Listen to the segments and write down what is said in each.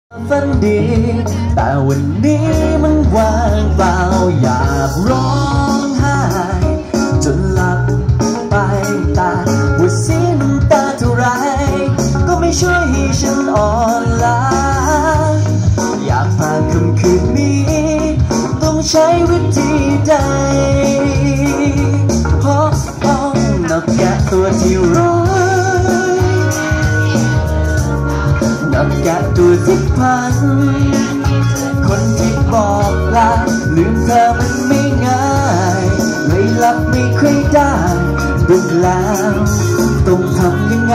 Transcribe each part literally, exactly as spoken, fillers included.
ฝันดีแต่วันนี้มันว่างเปล่าอยากร้องไห้จนหลับไปตาว่าเสียน้ำตาเท่าไรก็ไม่ช่วยให้ฉันอ่อนล้าอยากผ่านค่ำคืนนี้ต้องใช้วิธีใดเพราะต้องนกแกะตัวที่ร้ายนกแกะตัวที่พันคนที่บอกลาลืมเธอมันไม่ง่ายไม่หลับไม่ค่อยได้ดึกแล้วต้องทำยังไง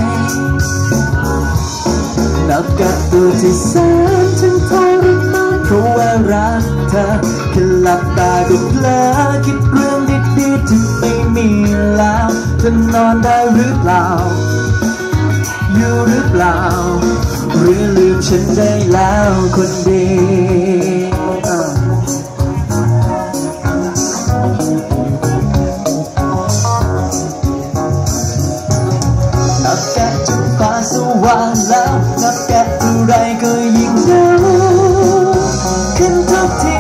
นกแกะตัวที่แสนฉันทรมานเพราะว่ารักเธอแค่หลับตาก็เพลิดคิดเรื่องดีๆที่ไม่มีแล้วจะนอนได้หรือเปล่าอยู่หรือเปล่าหรือลืมฉันได้แล้วคนดีนับแกะจนฟ้าสว่างแล้วนับแกะเท่าไรก็ยิ่งเหงาขึ้นทุกที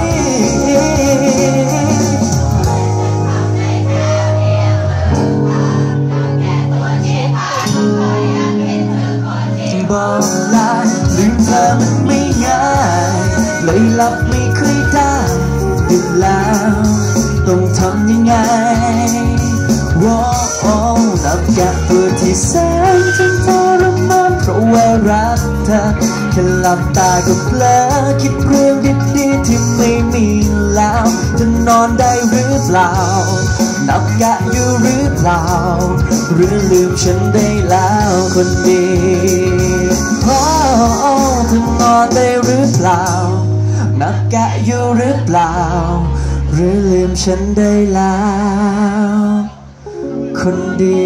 บอกลาลืมเธอมันไม่ง่ายเลยหลับไม่ค่อยได้ดึกแล้วต้องทำยังไงว้าวนับแกะตัวที่แสนฉันทรมานเพราะว่ารักเธอแค่หลับตาก็เพลิดคิดเรื่องดีๆที่ไม่มีแล้วจะนอนได้หรือเปล่านับแกะอยู่หรือเปล่าหรือลืมฉันได้แล้วคนดีโอ้เธอนอนได้หรือเปล่านับแกะอยู่หรือเปล่าหรือลืมฉันได้แล้วคนดี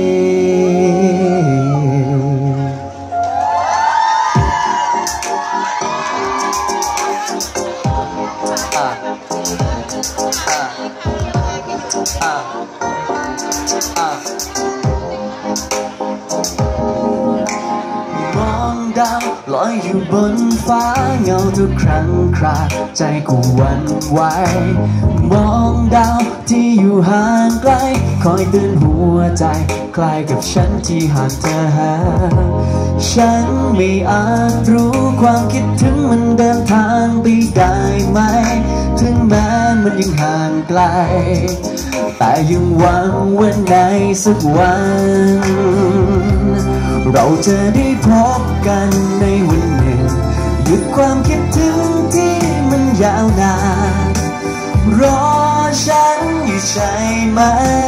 มองดาวลอยอยู่บนฟ้าเงาทุกครั้งคราใจกูหวั่นไหวมองดาวที่อยู่ห่างไกลคอยเตือนหัวใจคล้ายกับฉันที่หากเธอหาฉันไม่อาจรู้ความคิดถึงมันเดินทางไปได้ไหมถึงแม้มันยังห่างไกลแต่ยังหวังว่าในสักวันเราจะได้พบกันในวันหนึ่งหยุดความคิดถึงที่มันยาวนานรอฉันอยู่ใช่ไหม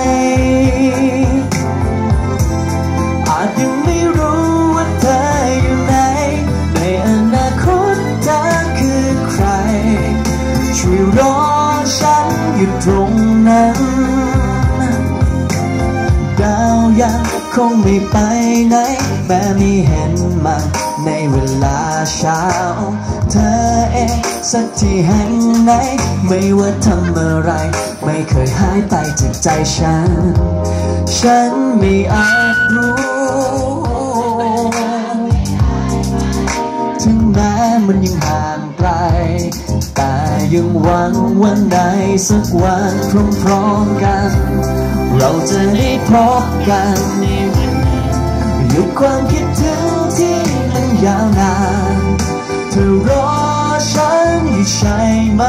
อาจยังไม่รู้ว่าเธออยู่ไหนในอนาคตเธอคือใครช่วยรอฉันอยู่ตรงนั้นดาวยังคงไม่ไปไหนแม้ไม่เห็นมันในเวลาเช้าเธอเองสักที่แห่งไหนไม่ว่าทำอะไรไม่เคยหายไปจากใจฉันฉันไม่อาจรู้ถึงแม้มันยังห่างไกลแต่ยังหวังวันใดสักวันพร้อมๆกันเราจะได้พบกันหยุดความคิดถึงที่มันยาวนานเธอรอฉันอยู่ใช่ไหม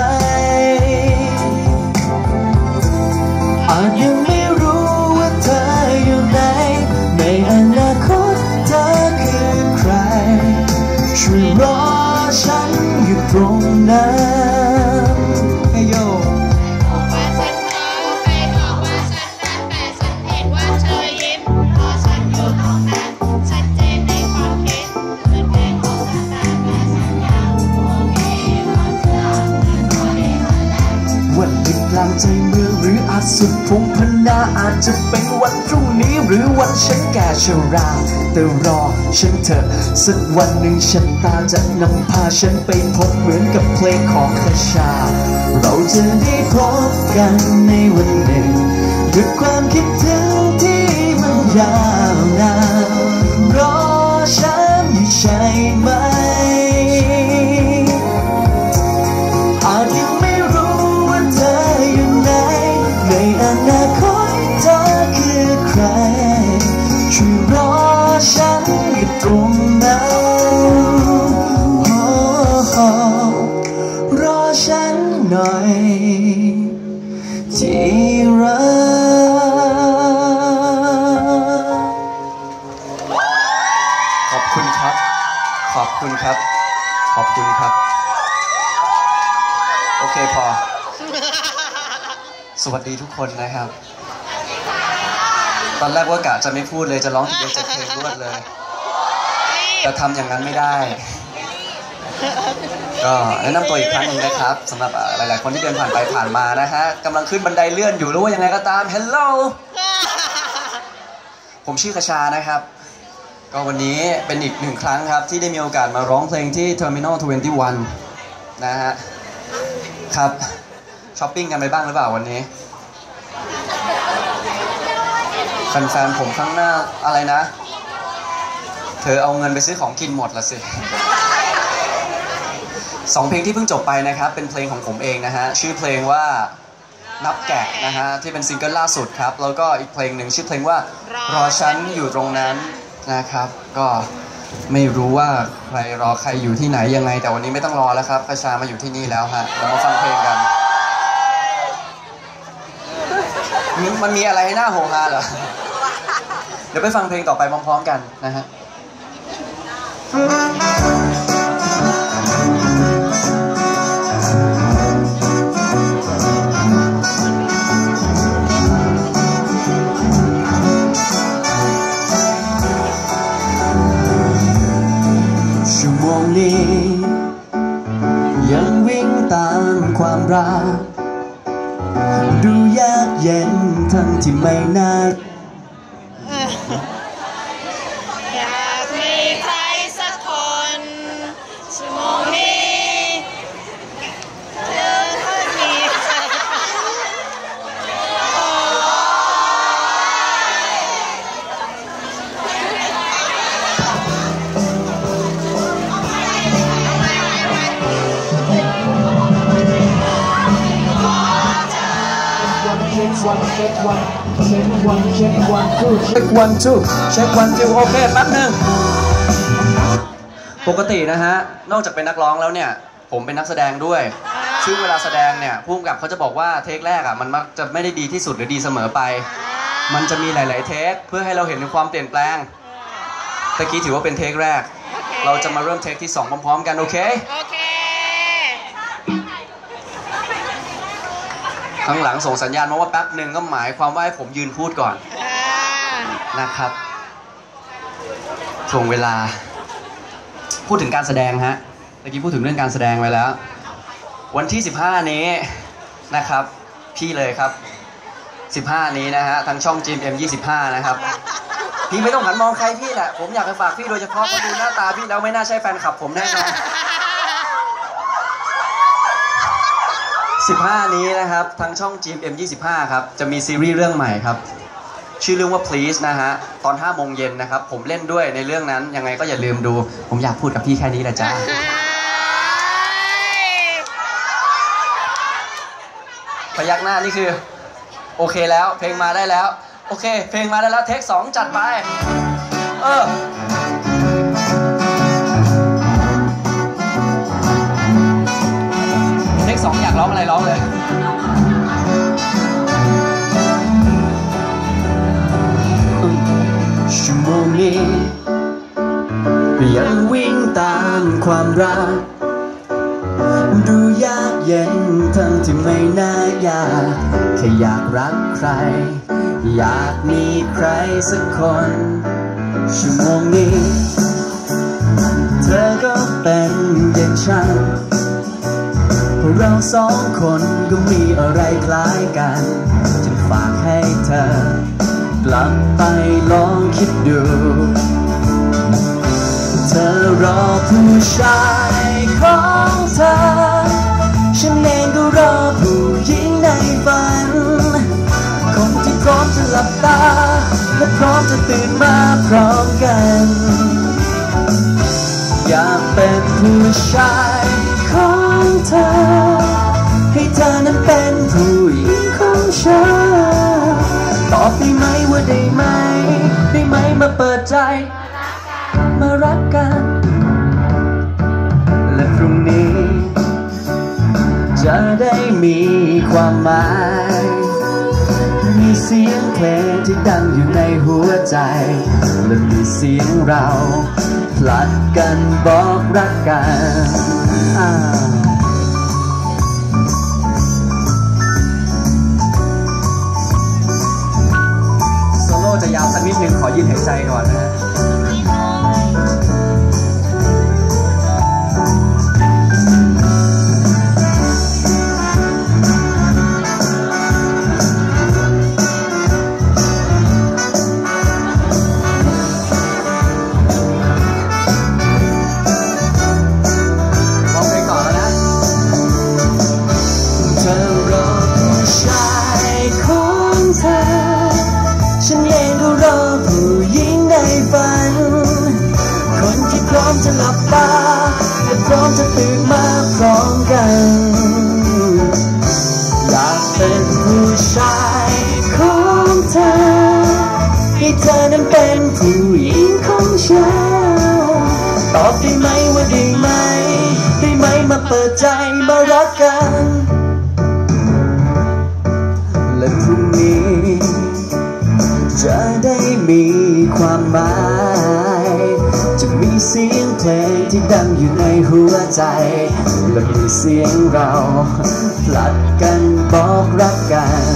อาจยังไม่รู้ว่าเธออยู่ไหนในอนาคตเธอคือใครช่วยรอฉันอยู่ตรงนั้นให้โยวันหนึ่งกลางใจเมืองหรืออาจสุดพงพนาอาจจะเป็นวันพรุ่งนี้หรือวันฉันแก่ชราแต่รอฉันเถอะสักวันหนึ่งฉันตาจะนำพาฉันไปพบเหมือนกับเพลงของคชาเราจะได้พบกันในวันหนึ่งด้วยความคิดถึงที่มันยาวนานรอฉันอยู่ใช่ไหมขอบคุณครับโอเคพอสวัสดีทุกคนนะครับตอนแรกว่ากะจะไม่พูดเลยจะร้องทีเดียวจะเพลงรวดเลยแต่ทำอย่างนั้นไม่ได้ก็แนะนำตัวอีกครั้งหนึ่งนะครับสำหรับหลายๆคนที่เดินผ่านไปผ่านมานะฮะกำลังขึ้นบันไดเลื่อนอยู่หรือว่ายังไงก็ตาม Hello ผมชื่อคชานะครับก็วันนี้เป็นอีกหนึ่งครั้งครับที่ได้มีโอกาสมาร้องเพลงที่ Terminal ทเวนตี้วันนะฮะครับช้อปปิ้งกันไปบ้างหรือเปล่าวันนี้แฟนๆผมข้างหน้าอะไรนะเธอเอาเงินไปซื้อของกินหมดละสิสองเพลงที่เพิ่งจบไปนะครับเป็นเพลงของผมเองนะฮะชื่อเพลงว่านับแกะนะฮะที่เป็นซิงเกิลล่าสุดครับแล้วก็อีกเพลงหนึ่งชื่อเพลงว่ารอฉันอยู่ตรงนั้นนะครับก็ไม่รู้ว่าใครรอใครอยู่ที่ไหนยังไงแต่วันนี้ไม่ต้องรอแล้วครับคชามาอยู่ที่นี่แล้วฮะเรามาฟังเพลงกันมันมีอะไรให้หน้าโหฮาเหรอเดี๋ยวไปฟังเพลงต่อไปพร้อมๆกันนะฮะชั่วโมงนี้ยังวิ่งตามความรักดูยากเย็นทั้งที่ไม่น่าอยากมีใครสักคนชั่วโมงนี้เธอมีใครวันเช็ควันเช็ควันเช็ควันทูเช็ควันทูเช็ควันทูโอเคแป๊บนึงปกตินะฮะนอกจากเป็นนักร้องแล้วเนี่ยผมเป็นนักแสดงด้วยซึ่งเวลาแสดงเนี่ยผู้กำกับเขาจะบอกว่าเทคแรกอ่ะมันมักจะไม่ได้ดีที่สุดหรือดีเสมอไปมันจะมีหลายๆเทคเพื่อให้เราเห็นถึงความเปลี่ยนแปลงตะกี้ถือว่าเป็นเทคแรกเราจะมาเริ่มเทคที่สองพร้อมๆกันโอเคข้างหลังส่งสัญญาณมาว่าแป๊บหนึ่งก็หมายความว่าให้ผมยืนพูดก่อนนะครับช่วงเวลาพูดถึงการแสดงฮะเมื่อกี้พูดถึงเรื่องการแสดงไปแล้ววันที่สิบห้านี้นะครับพี่เลยครับสิบห้านี้นะฮะทางช่อง จี เอ็ม ยี่สิบห้านะครับพี่ไม่ต้องหันมองใครพี่แหละผมอยากจะฝากพี่โดยเฉพาะเพราะดูหน้าตาพี่แล้วไม่น่าใช่แฟนคลับผมแน่นอนสิบห้านี้นะครับทางช่อง จี เอ็ม ยี่สิบห้าครับจะมีซีรีส์เรื่องใหม่ครับชื่อเรื่องว่า Please นะฮะตอนห้าโมงเย็นนะครับผมเล่นด้วยในเรื่องนั้นยังไงก็อย่าลืมดูผมอยากพูดกับพี่แค่นี้แหละจ้าพยักหน้านี่คือโอเคแล้วเพลงมาได้แล้วโอเคเพลงมาได้แล้วเทคสองจัดไปเออเทคสองอยากร้องอะไรร้องเลยชั่วโมงนี้ยังวิ่งตามความรักดูยากเย็นทั้งที่ไม่น่ายากแค่อยากรักใครอยากมีใครสักคนชั่วโมงนี้เธอก็เป็นอย่างฉันพวกเราสองคนก็มีอะไรคล้ายกันจึงฝากให้เธอกลับไปลองคิดดูเธอรอผู้ชายของเธอฉันเองก็รอผู้หญิงในฝันคนที่พร้อมจะหลับตาและพร้อมจะตื่นมาพร้อมกันอยากเป็นผู้ชายของเธอให้เธอนั้นเป็นผู้หญิงของฉันตอบได้ไหมว่าได้ไหมได้ไหมมาเปิดใจมารักกันและพรุ่งนี้จะได้มีความหมายมีเสียงเพลงที่ดังอยู่ในหัวใจและมีเสียงเราผลัดกันบอกรักกันโซโล่จะยาวสักนิดนึงขอยืนหายใจก่อนนะฮะจะหลับตาและพร้อมจะตื่นมาพร้อมกันอยากเป็นผู้ชายของเธอให้เธอนั้นเป็นผู้หญิงของฉันตอบได้ไหมว่าได้ไหมได้ไหมมาเปิดใจมารักกันและพรุ่งนี้จะได้มีความหมายจะมีเสียงเพลงที่ดังอยู่ในหัวใจและมีเสียงเราผลัดกันบอกรักกัน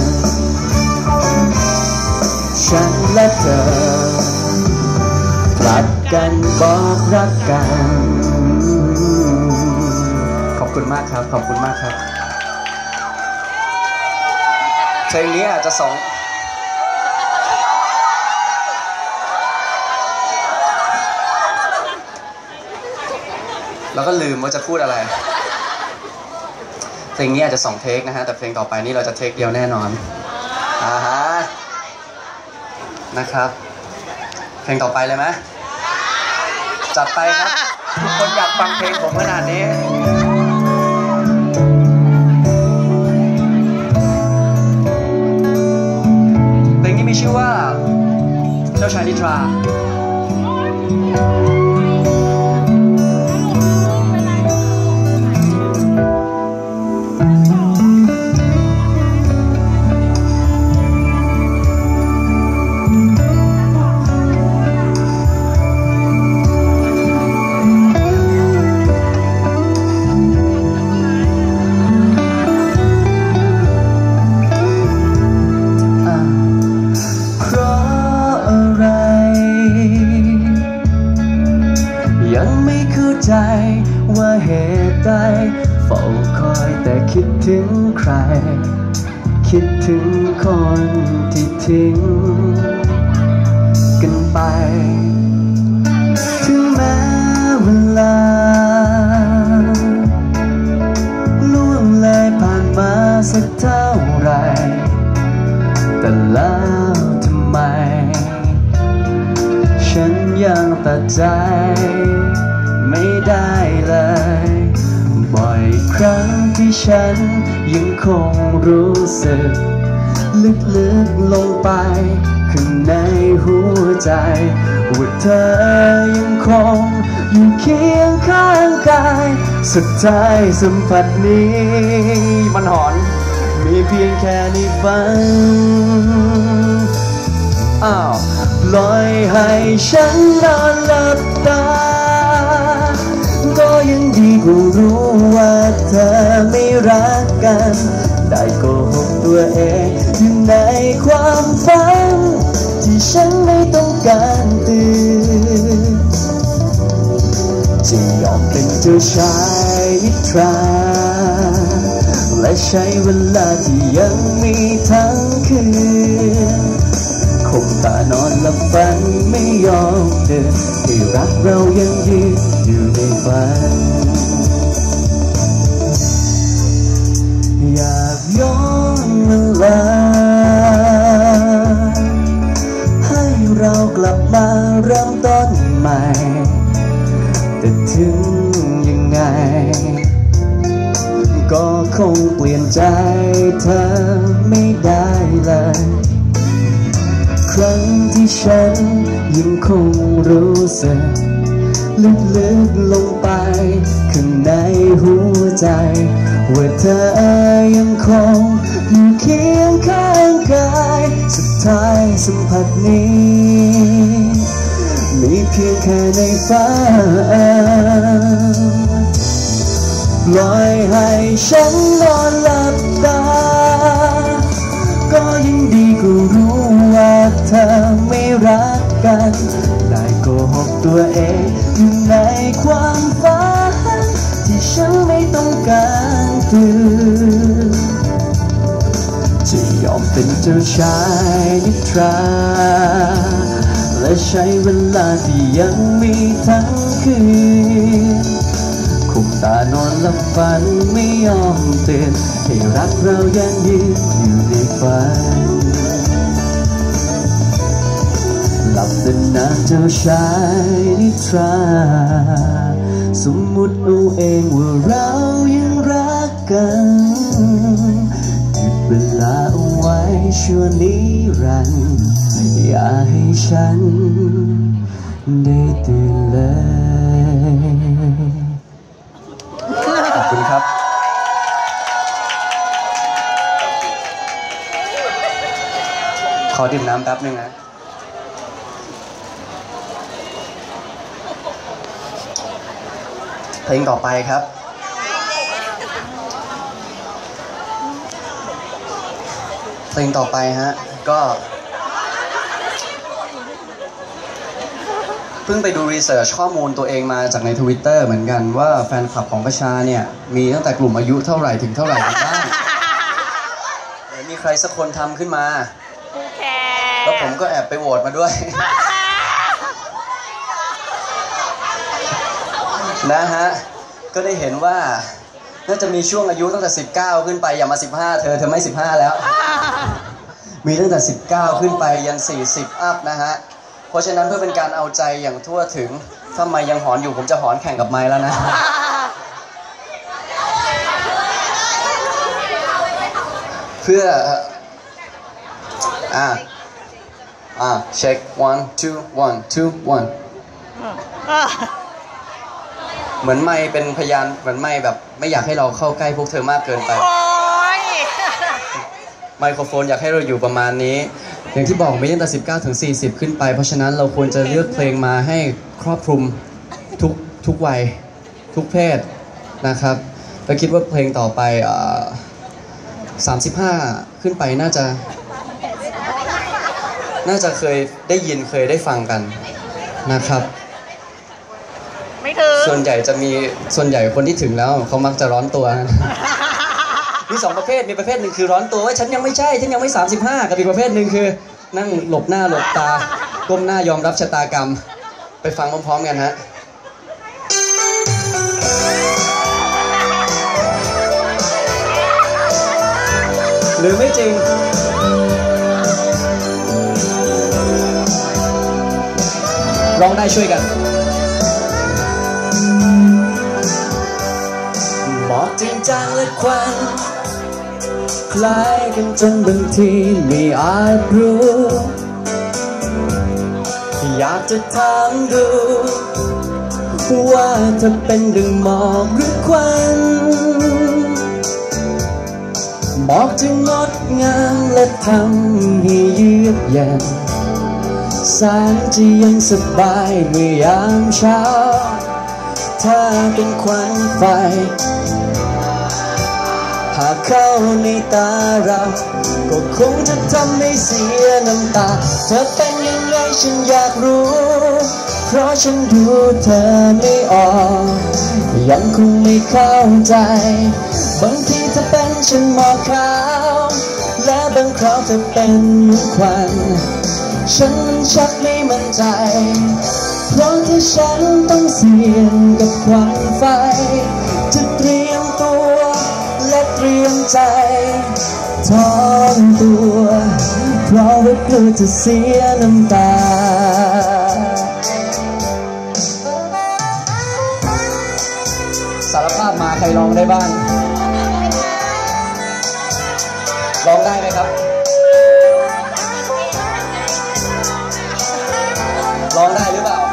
ฉันและเธอผลัดกันบอกรักกันขอบคุณมากครับขอบคุณมากครับเพลงนี้อาจจะสองแล้วก็ลืมว่าจะพูดอะไรเพลงนี้อาจจะสองเทคนะฮะแต่เพลงต่อไปนี่เราจะเทคเดียวแน่นอนอ่าฮะนะครับเพลงต่อไปเลยไหมจัดไปครับทุกคนอยากฟังเพลงผมขนาดนี้เพลงนี้มีชื่อว่าเจ้าชายนิทราใจว่าเหตุใดเฝ้าคอยแต่คิดถึงใครคิดถึงคนที่ทิ้งกันไปถึงแม้เวลาล่วงเลยผ่านมาสักเท่าไรแต่แล้วทำไมฉันยังตัดใจไม่ได้เลยบ่อยครั้งที่ฉันยังคงรู้สึกลึกๆลงไปข้างในหัวใจว่าเธอยังคงอยู่เคียงข้างกายสุดท้ายสัมผัสนี้มันหอนมีเพียงแค่ในฝันอ้าวปล่อยให้ฉันนอนหลับตาก็ยังดีกว่ารู้ว่าเธอไม่รักกันได้โกหกตัวเองอยู่ในความฝันที่ฉันไม่ต้องการตื่นจะยอมเป็นเจ้าชายนิทราและใช้เวลาที่ยังมีทั้งคืนคงตานอนหลับฝันไม่ยอมเดินให้รักเรายังยืนอยู่ในฝันอยากย้อนเวลาให้เรากลับมาเริ่มต้นใหม่แต่ถึงยังไงก็คงเปลี่ยนใจเธอไม่ได้เลยครั้งที่ฉันยังคงรู้สึกลึกๆลงไปข้างในหัวใจว่าเธอยังคงอยู่เคียงข้างกายสุดท้ายสัมผัสนี้มีเพียงแค่ในฝันปล่อยให้ฉันนอนหลับตาก็ยิ่งดีก็รู้ว่าเธอไม่รักกันได้โกหกตัวเองอยู่ในความฝันที่ฉันไม่ต้องการตื่นจะยอมเป็นเจ้าชายนิทราและใช้เวลาที่ยังมีทั้งคืนคุมตานอนหลับฝันไม่ยอมตื่นให้รักเรายังยืนอยู่ในฝันหลับเป็นนาเจ้าชายนิทราสมมุติเอาเองว่าเรายังรักกันหยุดเวลาเอาไว้ชั่วนิรันดร์อย่าให้ฉันได้ตื่นเลยขอบคุณครับขอดื่มน้ำแป๊บนึงนะเพลงต่อไปครับเพลงต่อไปฮะก็เพิ่งไปดูรีเสิร์ชข้อมูลตัวเองมาจากใน ทวิตเตอร์ เหมือนกันว่าแฟนคลับของประชาเนี่ยมีตั้งแต่กลุ่มอายุเท่าไหร่ถึงเท่าไหร่กันบ้างมีใครสักคนทำขึ้นมาแล้วผมก็แอบไปโหวตมาด้วยนะฮะก็ได้เห็นว่าน่าจะมีช่วงอายุตั้งแต่สิบเก้าขึ้นไปอย่ามาสิบห้าเธอเธอไม่สิบห้าแล้วมีตั้งแต่สิบเก้าขึ้นไปยันสี่สิบอัพนะฮะเพราะฉะนั้นเพื่อเป็นการเอาใจอย่างทั่วถึงถ้าไมค์ยังหอนอยู่ผมจะหอนแข่งกับไมค์แล้วนะเพื่ออ่าอ่าเช็ค one two one two one เหมือนไม่เป็นพยานเหมือนไม่แบบไม่อยากให้เราเข้าใกล้พวกเธอมากเกินไปไมโครโฟนอยากให้เราอยู่ประมาณนี้อย่างที่บอกไม่ตั้งแต่สิบเก้าถึงสี่สิบขึ้นไปเพราะฉะนั้นเราควรจะเลือกเพลงมาให้ครอบคลุมทุกทุกวัยทุกเพศนะครับเราคิดว่าเพลงต่อไปสามสิบห้าขึ้นไปน่าจะน่าจะเคยได้ยินเคยได้ฟังกันนะครับส่วนใหญ่จะมีส่วนใหญ่คนที่ถึงแล้วเขามักจะร้อนตัวมีสองประเภทมีประเภทหนึ่งคือร้อนตัวว่าฉันยังไม่ใช่ฉันยังไม่สามสิบห้ากับอีกประเภทหนึ่งคือนั่งหลบหน้าหลบตาก้มหน้ายอมรับชะตากรรมไปฟังพร้อมๆกันฮะหรือไม่จริงร้องได้ช่วยกันหมอกจริงจังและควันคล้ายกันจนบางทีไม่อาจรู้อยากจะถามดูว่าเธอเป็นดังหมอกหรือควันหมอกจะงดงามและทำให้เยือกเย็นแสงจะยังสบายเมื่อยามเช้าถ้าเป็นควันไฟหากเข้าในตาเราก็คงจะทำให้เสียน้ำตาเธอเป็นยังไงฉันอยากรู้เพราะฉันดูเธอไม่ออกยังคงไม่เข้าใจบางทีเธอเป็นฉันหมอกขาวและบางคราวเธอเป็นเหมือนควันฉันมันชักไม่มั่นใจเพราะที่ฉันต้องเสี่ยงกับควันไฟจะเตรียมตัวและเตรียมใจทอนตัวเพราะว่ากลัวจะเสียน้ำตาสารภาพมาใครร้องได้บ้างร้องได้ไหมครับร้องได้หรือเปล่า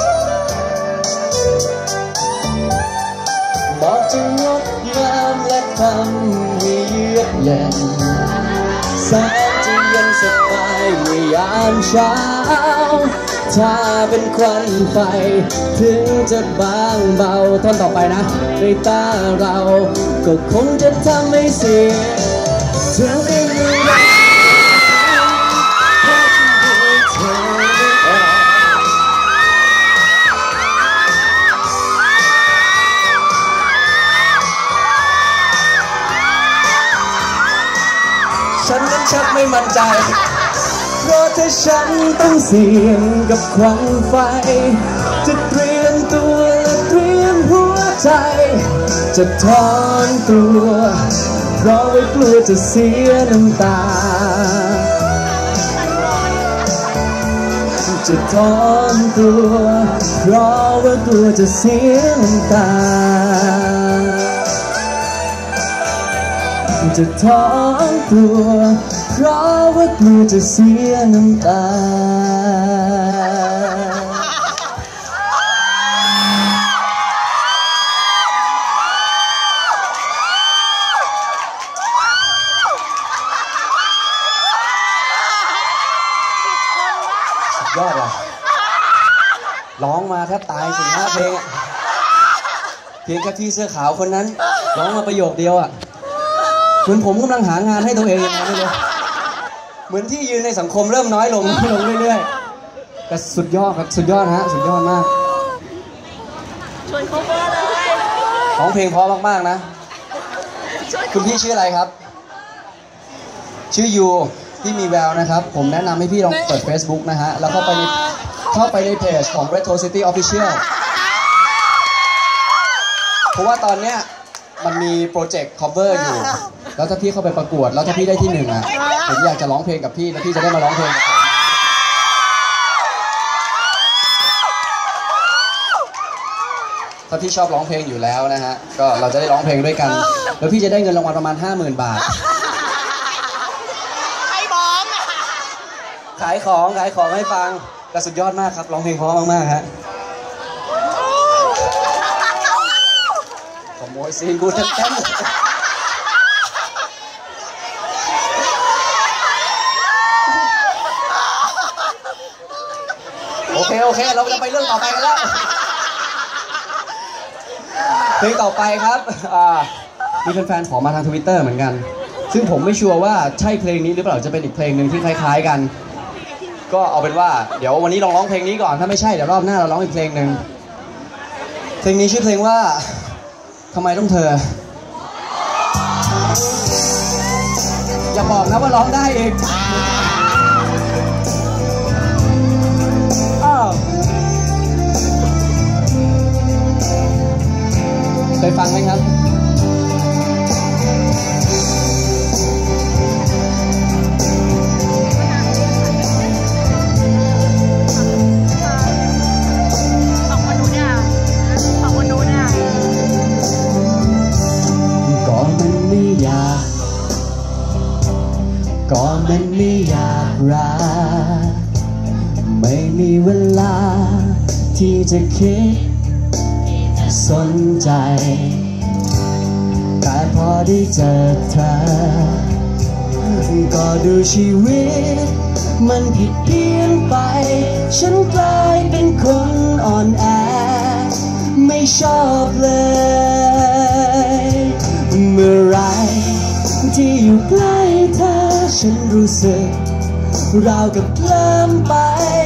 บอกจะงดงามและทำให้เยือกเย็นแสงจะยังสบายเมื่อยามเช้าถ้าเป็นควันไฟถึงจะบางเบาท่อนต่อไปนะในตาเราก็คงจะทำให้เสียเธอเองเลยฉันนั้นชักไม่มั่นใจเพราะถ้าฉันต้องเสี่ยงกับควันไฟจะเตรียมตัวและเตรียมหัวใจจะถอนตัวเพราะว่ากลัวจะเสียน้ำตาจะถอนตัวเพราะว่ากลัวจะเสียน้ำตาจะถอนตัวเพราะว่ากลัวจะเสียน้ำตายอดว่ะร้องมาแทบตายสี่ห้าเพลงอะเพียงแค่พี่เสื้อขาวคนนั้นร้องมาประโยคเดียวอะเหมือนผมกำลังหางานให้ตัวเองยังไงไม่รู้เหมือนที่ยืนในสังคมเริ่มน้อยลงน้อยลงเรื่อยๆแต่สุดยอดครับสุดยอดฮะสุดยอดมากชวนเขาเบอร์เลยร้องเพลงเพราะมากๆนะคุณพี่ชื่ออะไรครับชื่อยูพี่มีแววนะครับผมแนะนำให้พี่ลองเปิด Facebook นะฮะแล้วเข้าไปในเข้าไปในเพจของ Retro City Official เพราะว่าตอนเนี้ยมันมีโปรเจกต์ cover อยู่แล้วถ้าพี่เข้าไปประกวดแล้วถ้าพี่ได้ที่หนึ่งอ่ะผมอยากจะร้องเพลงกับพี่แล้วพี่จะได้มาร้องเพลงกับผมถ้าพี่ชอบร้องเพลงอยู่แล้วนะฮะก็เราจะได้ร้องเพลงด้วยกันแล้วพี่จะได้เงินรางวัลประมาณ ห้าหมื่น บาทขายของขายของให้ฟังแต่สุดยอดมากครับร้องเพลงเพราะมากๆฮะขโมยซีนกูเต็มๆโอเคโอเคเราจะไปเรื่องต่อไปกันแล้วเพลงต่อไปครับมีแฟนๆขอมาทาง Twitter เหมือนกันซึ่งผมไม่ชัวร์ว่าใช่เพลงนี้หรือเปล่าจะเป็นอีกเพลงหนึ่งที่คล้ายๆกันก็เอาเป็นว่าเดี๋ยววันนี้ลองร้องเพลงนี้ก่อนถ้าไม่ใช่เดี๋ยวรอบหน้าเราร้องอีกเพลงหนึ่งเพลงนี้ชื่อเพลงว่าทำไมต้องเธออย่าบอกนะว่าร้องได้อีกเคยฟังไหมครับก็มันไม่อยากรักไม่มีเวลาที่จะคิดสนใจแต่พอได้เจอเธอก็ดูชีวิตมันผิดเพี้ยนไปฉันกลายเป็นคนอ่อนแอไม่ชอบเลยเมื่อไรที่อยู่ใกล้เธอฉันรู้สึกราวกับเคลิ้มไป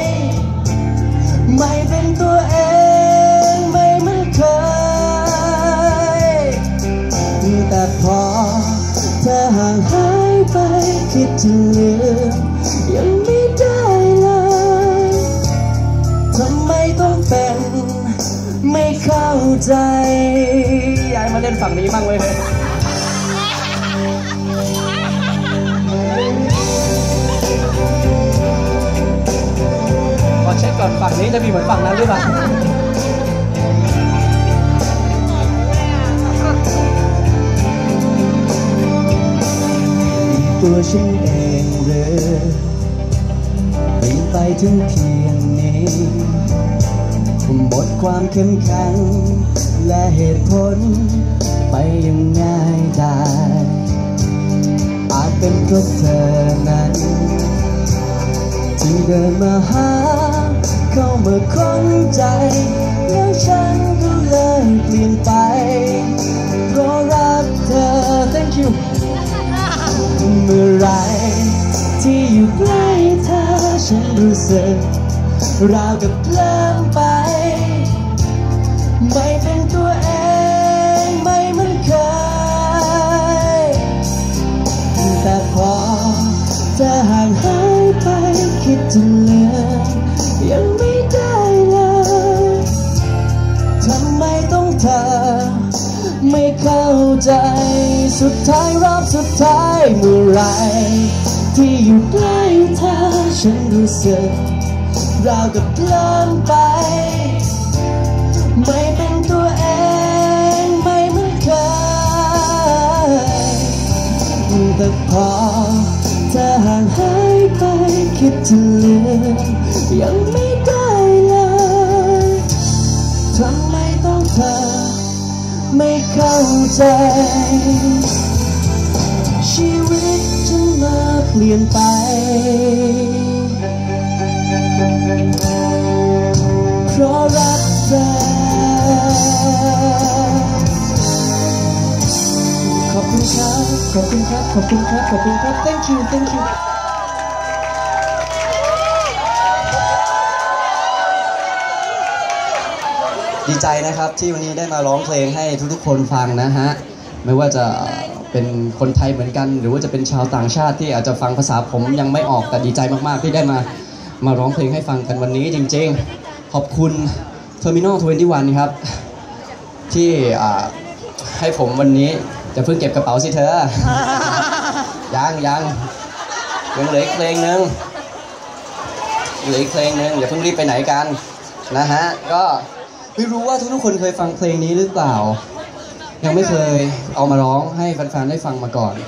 ไม่เป็นตัวเองไม่เหมือนเคยแต่พอเธอห่างหายไปคิดจะลืมยังไม่ได้เลยทำไมต้องเป็นไม่เข้าใจยายมาเล่นฝั่งนี้บ้างเลยขอเช็คก่อนฝั่งนี้จะมีเหมือนฝั่งนั้นหรือเปล่าตัวฉันเองหรือไม่ไปถึงเพียงนี้หมดความเข้มแข็งและเหตุผลไปยังง่ายได้อาจเป็นเพราะเธอนั้นที่เดินมาหาคเข้ามาค้นใจแล้วฉันก็เลยเปลี่ยนไปเพราะรักเธอ thank you เมื่อไรที่อยู่ใกล้เธอฉันรู้สึกราวกับเพลินไปไม่เป็นตัวเองไม่เหมือนเคยแต่พอเธอห่างหายไปคิดจะเลือนยังไม่ได้เลยทำไมต้องเธอไม่เข้าใจสุดท้ายรอบสุดท้ายเมื่อไรที่อยู่ใกล้เธอฉันรู้สึกราวกับเพลินไปไม่เป็นตัวเองไม่เหมือนเคยแต่พอเธอห่างหายไปคิดจะลืมยังไม่ได้เลยทำไมต้องเธอไม่เข้าใจชีวิตฉันมาเปลี่ยนไปเพราะรักเธอขอบคุณครับขอบคุณครับขอบคุณครับขอบคุณครับ thank you thank you ดีใจนะครับที่วันนี้ได้มาร้องเพลงให้ทุกๆคนฟังนะฮะไม่ว่าจะเป็นคนไทยเหมือนกันหรือว่าจะเป็นชาวต่างชาติที่อาจจะฟังภาษาผมยังไม่ออกแต่ดีใจมากๆที่ได้มามาร้องเพลงให้ฟังกันวันนี้จริงๆขอบคุณ Terminal ยี่สิบเอ็ดครับที่ให้ผมวันนี้จะเพิ่งเก็บกระเป๋าสิเธอ ยังยังยังเหลืออีกเพลงนึงเหลืออีกเพลงนึงอย่าเพิ่งรีบไปไหนกันนะฮะก็ไม่รู้ว่าทุกๆคนเคยฟังเพลงนี้หรือเปล่ายังไม่เคยเอามาร้องให้แฟนๆได้ฟังมาก่อน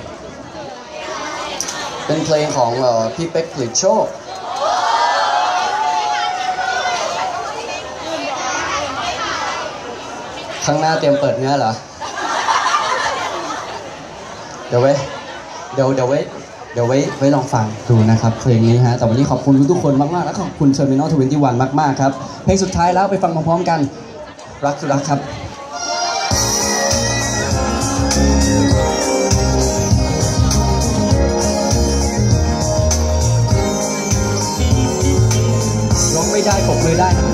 เป็นเพลงของพี่เป๊กผลิตโชคข้างหน้าเตรียมเปิดเนื้อเหรอเดี๋ยวไว้เดี๋ยวเดี๋ยวไว้เดี๋ยวไว้ไว้ลองฟังดูนะครับเพลงนี้ฮะแต่วันนี้ขอบคุณทุกๆคนมากๆและขอบคุณ Terminal ยี่สิบเอ็ดมากๆครับเพลงสุดท้ายแล้วไปฟังพร้อมๆกันรักคือรักครับร้องไม่ได้ปรบมือได้นะ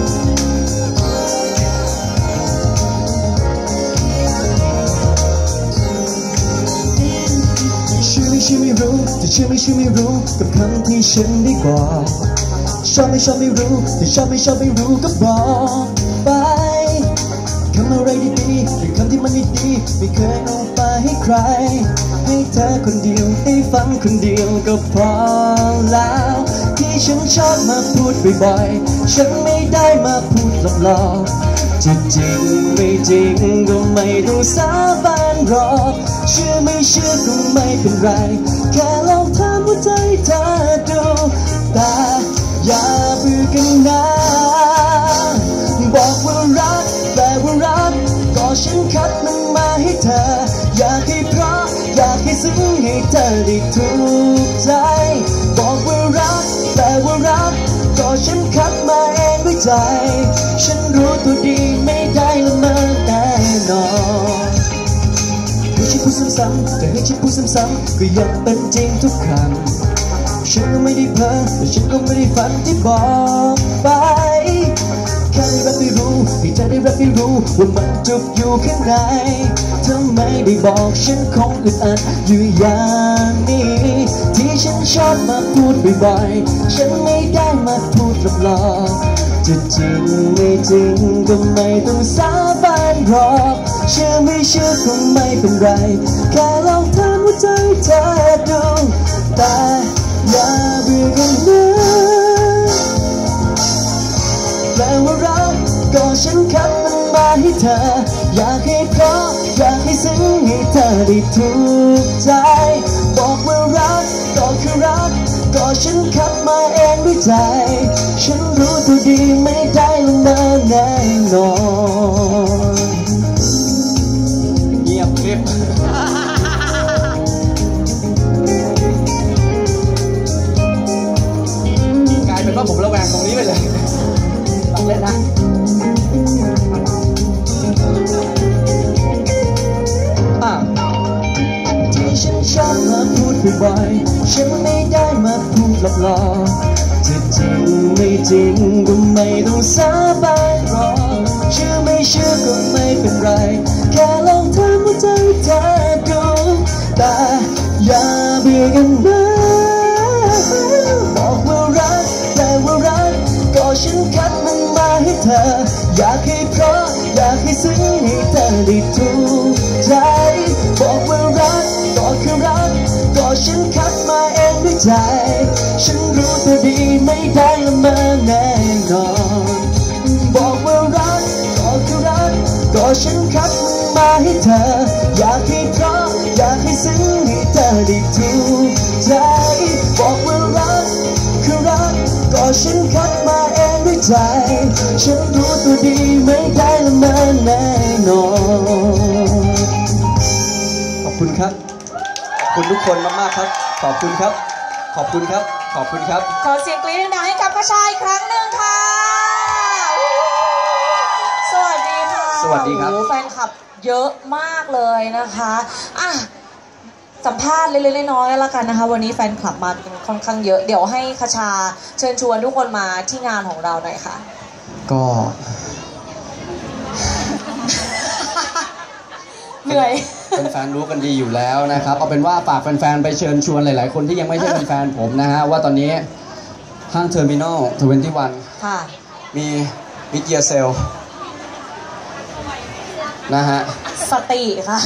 ชื่อไม่ชื่อไม่รู้แต่ชื่อไม่ชื่อไม่รู้กับคำที่ฉันได้บอกชอบไม่ชอบไม่รู้แต่ชอบไม่ชอบไม่รู้ก็บอกไปคำอะไรดีๆหรือคำที่มันไม่ดีไม่เคยเอาไปให้ใครให้เธอคนเดียวให้ฟังคนเดียวก็พอแล้วที่ฉันชอบมาพูดบ่อยๆฉันไม่ได้มาพูดหลอกๆจะจริงไม่จริงก็ไม่ต้องสาบานหรอกเชื่อไม่เชื่อก็ไม่เป็นไรแค่ลองถามหัวใจเธอดูแต่อย่าเบื่อกันนะบอกว่ารักแต่ว่ารักก็ฉันคัดมันมาให้เธออยากให้เพราะอยากให้ซึ้งให้เธอได้ถูกใจบอกว่ารักแต่ว่ารักก็ฉันคัดมาเองด้วยใจฉันรู้ตัวดีไม่ได้ละเมอแน่นอนให้ฉันพูดซ้ำๆแต่ให้ฉันพูดซ้ำๆก็ยังเป็นจริงทุกคำฉันก็ไม่ได้เพ้อแต่ฉันก็ไม่ได้ฝันที่บอกไปแค่ได้รับไม่รู้ให้เธอได้รับไม่รู้ว่ามันจบอยู่ข้างในถ้าไม่ได้บอกฉันคงอึดอัดอยู่อย่างนี้ที่ฉันชอบมาพูดบ่อยๆฉันไม่ได้มาพูดหลอกๆจะจริงไม่จริงก็ไม่ต้องสาบานหรอกเชื่อไม่เชื่อคงไม่เป็นไรแค่ลองถามหัวใจเธอดูแต่อย่าเบื่อกันนะแปลว่ารักก็ฉันคัดมันมาให้เธออยากให้เพราะอยากให้ซึ้งให้เธอได้ถูกใจบอกว่ารักก็คือรักก็ฉันคัดมาเองด้วยใจฉันรู้ตัวดีไม่ได้ละเมอแน่นอนเงียบกริบกลายเป็นว่าผมระแวงตรงนี้ไปเลยบ่อยๆฉันไม่ได้มาพูดหลอกๆจะจริงไม่จริงก็ไม่ต้องสาบานหรอกเชื่อไม่เชื่อก็ไม่เป็นไรแค่ลองทำหัวใจเธอดูแต่อย่าเบียดกันนะบอกว่ารักแต่ว่ารักก็ฉันคัดมันมาให้เธออยากให้เพราะอยากให้ซึ้งให้เธอได้ถูกใจบอกว่ารักก็คือรักก็ฉันคัดมาเองด้วยใจฉันรู้เธอดีไม่ได้ละเมอแน่นอนบอกว่ารักก็คือรักก็ฉันคัดมันมาให้เธออยากให้เพราะอยากให้ซึ้งให้เธอได้ถูกใจบอกว่ารักคือรักก็ฉันคัดมาเองด้วยใจฉันรู้ตัวดีไม่ได้ละเมอแน่นอนขอบคุณครับขอบคุณทุกคนมากๆครับขอบคุณครับขอบคุณครับขอบคุณครับขอเสียงกรี๊ดดังๆให้กับกระชายอีกครั้งหนึ่งค่ะสวัสดีค่ะสวัสดีครับแฟนคลับเยอะมากเลยนะคะอ่ะสัมภาษณ์เล็กๆน้อยๆแล้วกันนะคะวันนี้แฟนคลับมาค่อนข้างเยอะเดี๋ยวให้คชาเชิญชวนทุกคนมาที่งานของเราหน่อยค่ะก็เหนื่อยแฟนๆรู้กันดีอยู่แล้วนะครับเอาเป็นว่าฝากแฟนๆไปเชิญชวนหลายๆคนที่ยังไม่ใช่แฟนๆผมนะฮะว่าตอนนี้ห้างเทอร์มินอลทเวนตี้วันมีมิดเยียร์เซลนะฮะสติค่ะ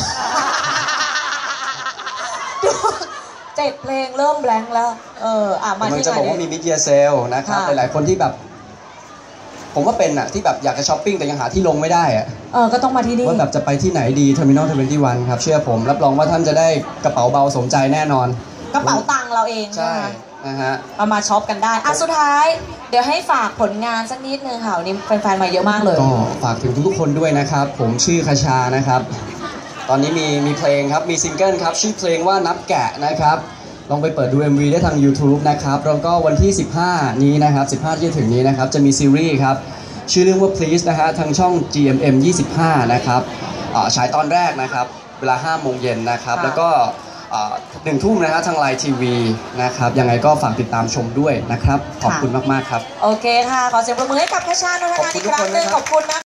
เจ็ดเพลงเริ่มแบงค์แล้วเอออ่ะมาที่ไหนจะบอกว่ามีมิดเยียร์เซลนะครับหลายๆคนที่แบบผมก็เป็นอะที่แบบอยากจะช้อปปิ้งแต่ยังหาที่ลงไม่ได้อะเออก็ต้องมาที่นี่ว่าแบบจะไปที่ไหนดี Terminal ทเวนตี้วันครับเชื่อผมรับรองว่าท่านจะได้กระเป๋าเบาสมใจแน่นอนกระเป๋าตังค์เราเองใช่นะฮะเอามาช็อปกันได้อ่ะสุดท้ายเดี๋ยวให้ฝากผลงานสักนิดนึงค่ะวันนี้แฟนๆมาเยอะมากเลยก็ฝากถึงทุกๆคนด้วยนะครับผมชื่อคชานะครับตอนนี้มีมีเพลงครับมีซิงเกิลครับชื่อเพลงว่านับแกะนะครับลองไปเปิดดู เอ็ม วี ได้ทาง YouTube นะครับแล้วก็วันที่สิบห้านี้นะครับสิบห้าที่จะถึงนี้นะครับจะมีซีรีส์ครับชื่อเรื่องว่า Please นะฮะทางช่อง จี เอ็ม เอ็ม ยี่สิบห้านะครับฉายตอนแรกนะครับเวลาห้าโมงเย็นนะครับแล้วก็หนึ่งทุ่มนะฮะทางไลน์ทีวีนะครับยังไงก็ฝากติดตามชมด้วยนะครับขอบคุณมากๆครับโอเคค่ะขอเสียงปรบมือให้กับคชา นนทนาอีกครั้งหนึ่งขอบคุณนะ